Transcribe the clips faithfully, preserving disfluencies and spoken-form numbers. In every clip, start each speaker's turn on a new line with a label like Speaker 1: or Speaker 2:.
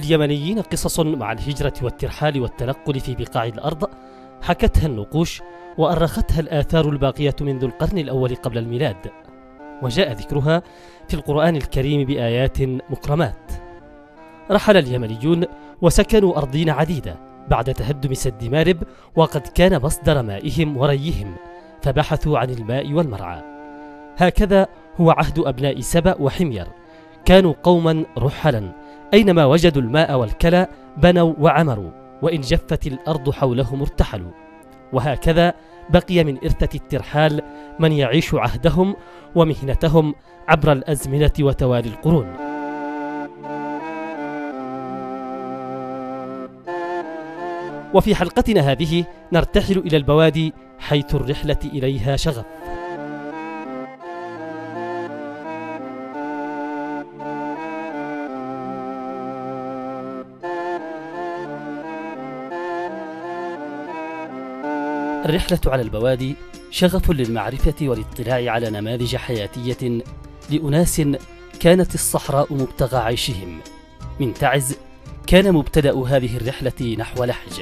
Speaker 1: لليمنيين قصص مع الهجرة والترحال والتنقل في بقاع الأرض حكتها النقوش وأرختها الآثار الباقية منذ القرن الأول قبل الميلاد، وجاء ذكرها في القرآن الكريم بآيات مكرمات. رحل اليمنيون وسكنوا أرضين عديدة بعد تهدم سد مارب، وقد كان مصدر مائهم وريهم، فبحثوا عن الماء والمرعى. هكذا هو عهد أبناء سبأ وحمير، كانوا قوما رحلا، أينما وجدوا الماء والكلى بنوا وعمروا، وإن جفت الأرض حولهم ارتحلوا. وهكذا بقي من إرثة الترحال من يعيش عهدهم ومهنتهم عبر الأزمنة وتوالي القرون. وفي حلقتنا هذه نرتحل إلى البوادي حيث الرحلة إليها شغف. الرحلة على البوادي شغف للمعرفة والاطلاع على نماذج حياتية لأناس كانت الصحراء مبتغى عيشهم. من تعز كان مبتدأ هذه الرحلة نحو لحج.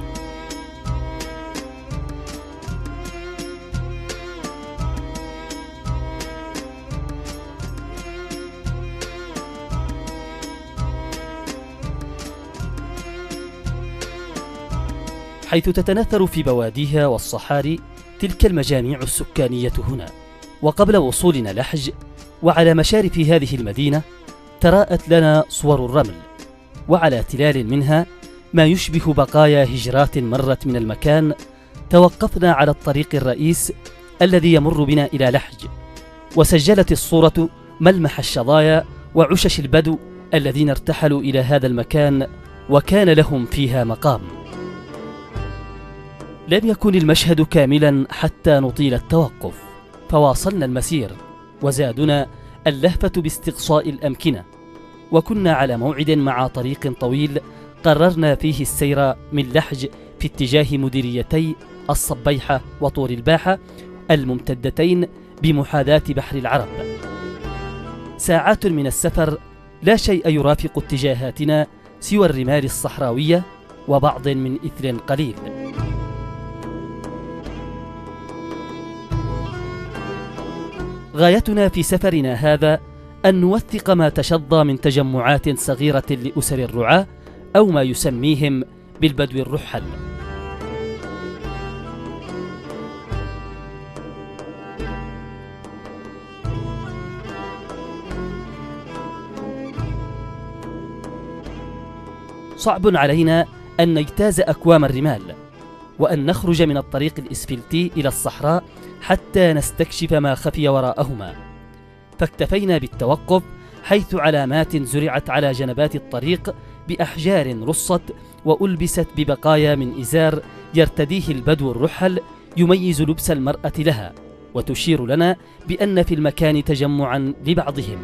Speaker 1: حيث تتناثر في بواديها والصحاري تلك المجاميع السكانية هنا. وقبل وصولنا لحج وعلى مشارف هذه المدينة تراءت لنا صور الرمل، وعلى تلال منها ما يشبه بقايا هجرات مرت من المكان. توقفنا على الطريق الرئيس الذي يمر بنا إلى لحج، وسجلت الصورة ملمح الشظايا وعشش البدو الذين ارتحلوا إلى هذا المكان وكان لهم فيها مقام. لم يكن المشهد كاملا حتى نطيل التوقف، فواصلنا المسير وزادنا اللهفة باستقصاء الأمكنة، وكنا على موعد مع طريق طويل قررنا فيه السير من لحج في اتجاه مديريتي الصبيحة وطور الباحة الممتدتين بمحاذاة بحر العرب. ساعات من السفر لا شيء يرافق اتجاهاتنا سوى الرمال الصحراوية وبعض من إثر قليل. غايتنا في سفرنا هذا أن نوثق ما تشظى من تجمعات صغيرة لأسر الرعاة أو ما يسميهم بالبدو الرحل. صعب علينا أن نجتاز أكوام الرمال وأن نخرج من الطريق الإسفلتي إلى الصحراء حتى نستكشف ما خفي وراءهما، فاكتفينا بالتوقف حيث علامات زرعت على جنبات الطريق بأحجار رصت وألبست ببقايا من إزار يرتديه البدو الرحل يميز لبس المرأة لها، وتشير لنا بأن في المكان تجمعا لبعضهم.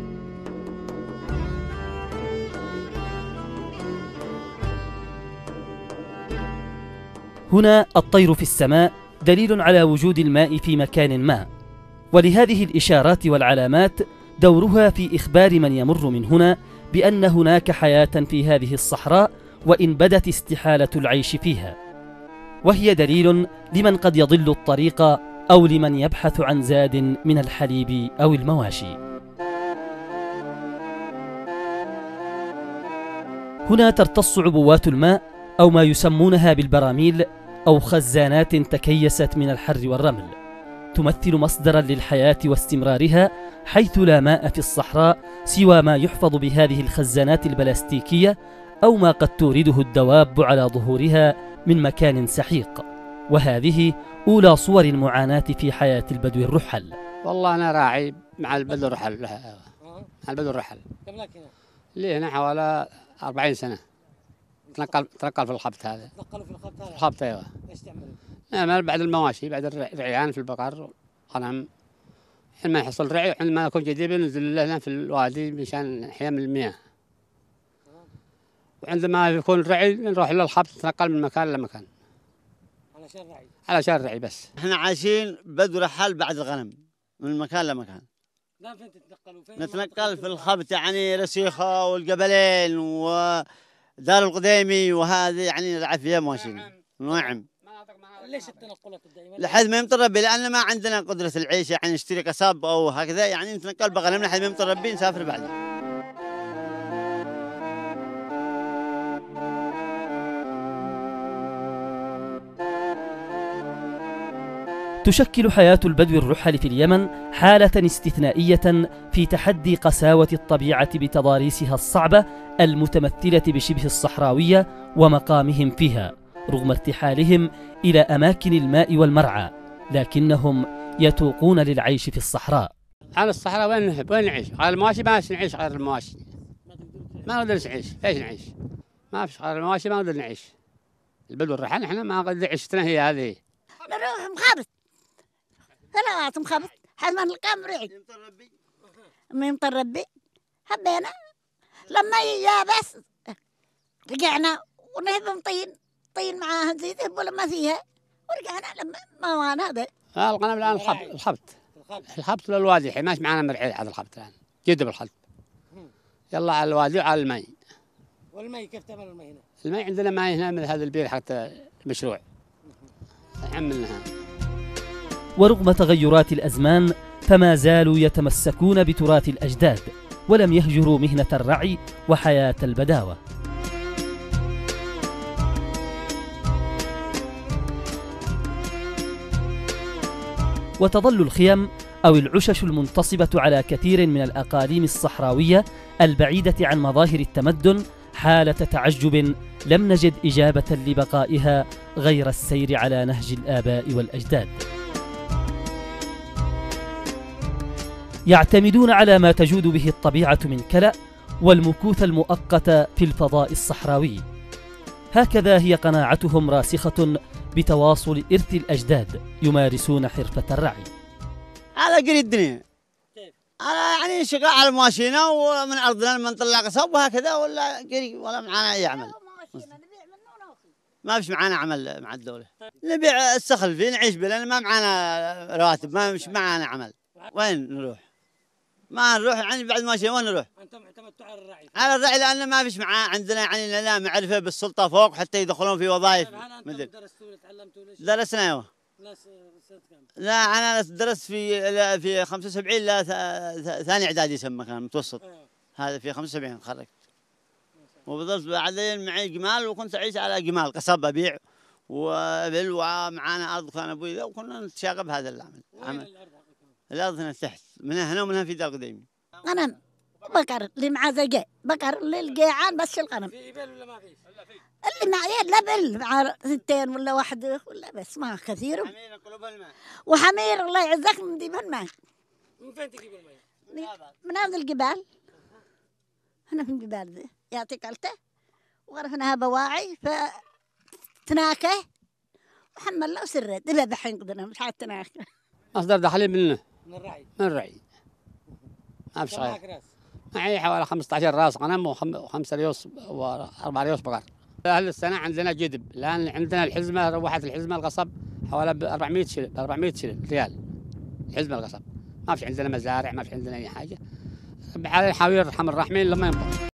Speaker 1: هنا الطير في السماء دليل على وجود الماء في مكان ما، ولهذه الإشارات والعلامات دورها في إخبار من يمر من هنا بأن هناك حياة في هذه الصحراء وإن بدت استحالة العيش فيها، وهي دليل لمن قد يضل الطريق أو لمن يبحث عن زاد من الحليب أو المواشي. هنا ترتص عبوات الماء أو ما يسمونها بالبراميل أو خزانات تكيست من الحر والرمل، تمثل مصدرا للحياة واستمرارها، حيث لا ماء في الصحراء سوى ما يحفظ بهذه الخزانات البلاستيكية أو ما قد تورده الدواب على ظهورها من مكان سحيق. وهذه أولى صور المعاناة في حياة البدو الرحل.
Speaker 2: والله أنا راعي مع البدو الرحل، مع البدو الرحل كم لك هنا؟ لي هنا حوالي أربعين سنة. تنقل تنقل في الخبط هذا. تنقلوا في الخبط هذا؟ الخبط ايوه. ايش تعملوا؟ نعمل بعد المواشي، بعد الرعيان في البقر والغنم، حين ما يحصل رعي عندما يكون جديد ننزل هنا في الوادي مشان نحيا من المياه. وعندما يكون الرعي نروح للخبط نتنقل من مكان لمكان. علشان الرعي؟ علشان الرعي بس.
Speaker 3: احنا عايشين بدو رحال بعد الغنم من مكان لمكان.
Speaker 1: لا فين تتنقلوا؟ فين
Speaker 3: نتنقل في الخبت يعني رسيخة والقبلين ودار القديمي وهذه يعني العافية ماشيين. نعم.
Speaker 1: ليش التنقلات الدائمة؟
Speaker 3: لحد ما يمطر ربي لأن ما عندنا قدرة العيش يعني نشتري قصب أو هكذا يعني نتنقل بغنم لحد ما يمطر ربي نسافر بعدين.
Speaker 1: تشكل حياة البدو الرحل في اليمن حالة استثنائية في تحدي قساوة الطبيعة بتضاريسها الصعبة المتمثلة بشبه الصحراوية ومقامهم فيها رغم ارتحالهم إلى أماكن الماء والمرعى، لكنهم يتوقون للعيش في الصحراء.
Speaker 2: على الصحراء وين نحب وين نعيش؟ غير المواشي ما نعيش غير المواشي. ما نقدر نعيش، ليش نعيش؟ ما فيش غير المواشي ما نقدر نعيش. البدو الرحل احنا ما نقدر عيشتنا هي هذه.
Speaker 4: نروح مخابط ثلاث مخابط حد ما نلقى مرعي ما يمطر ربي حبينا لما يابس رجعنا ونهب طين طين معاها زيت ولا ما فيها ورجعنا لما ما وانا هذا
Speaker 2: اه القناه الان الخبط الخبط الخبط للوادي الحين ماشي معنا مرعي هذا الخبط الان جد بالخبط يلا على الوادي وعلى الماء.
Speaker 1: والماء كيف تعمل الماء هنا؟
Speaker 2: الماء عندنا ماء هنا من هذا البير حتى المشروع عملناها.
Speaker 1: ورغم تغيرات الأزمان فما زالوا يتمسكون بتراث الأجداد ولم يهجروا مهنة الرعي وحياة البداوة. وتظل الخيم أو العشش المنتصبة على كثير من الأقاليم الصحراوية البعيدة عن مظاهر التمدن حالة تعجب لم نجد إجابة لبقائها غير السير على نهج الآباء والأجداد. يعتمدون على ما تجود به الطبيعة من كلأ والمكوث المؤقت في الفضاء الصحراوي. هكذا هي قناعتهم راسخة بتواصل إرث الأجداد يمارسون حرفة الرعي.
Speaker 3: هذا قري الدنيا. كيف؟ أنا يعني شغال على مواشينا ومن أرضنا لما نطلع قصب وهكذا ولا قري ولا معنا أي عمل. ما فيش معنا عمل مع الدولة. نبيع السخل فيه نعيش به لأن ما معنا رواتب ما مش معنا عمل. وين نروح؟ ما نروح يعني بعد ماشي وين نروح؟
Speaker 1: أنتم اعتمدتوا على الرعي.
Speaker 3: على الرعي لأن ما فيش معاه عندنا يعني لا معرفة بالسلطة فوق حتى يدخلون في وظائف.
Speaker 1: هل أنتم درستوا تعلمتوا ليش؟
Speaker 3: درسنا أيوه. لا أنا درست في في خمسة وسبعين لا ثاني إعدادي يسمى كان متوسط. أيوه. هذا في خمسة وسبعين تخرجت. وبضلت بعدين معي جمال وكنت أعيش على جمال قصب أبيع وأبل ومعانا أرض كان أبوي وكنا نتشاغب بهذا العمل.
Speaker 1: وين الأرض؟
Speaker 3: الأرض هنا تحت من هنا ومن هنا في دار قديمي.
Speaker 4: أنا بقر اللي معاه زقاء بقر للقيعان بس الغنم.
Speaker 1: في إبل ولا ما فيش؟
Speaker 4: اللي معي لا بل مع ستين ولا واحد ولا بس ما كثير.
Speaker 3: حمير قلوبها الماء.
Speaker 4: وحمير الله يعزك من ديب الماء.
Speaker 1: من فين تجيب الماء؟
Speaker 4: من هذا الجبال. هنا في الجبال ذي يعطيك ألته وغرفناها بواعي فتناكه وحملنا وسرت إلا دحين قدرنا مش حتى تناكه.
Speaker 2: مصدر دخلي منه.
Speaker 1: من الرعي.
Speaker 2: من الرعي. ما فيش غير. معي حوالي خمسة عشر راس غنم وخمسة ريوس وأربع ريوس بقر. أهل السنة عندنا جدب، الآن عندنا الحزمة روحت الحزمة القصب حوالي ب أربعمائة شلل أربعمائة شلل ريال. الحزمة القصب. ما فيش عندنا مزارع ما فيش عندنا أي حاجة. حاول يرحم الراحمين لما ينبغي.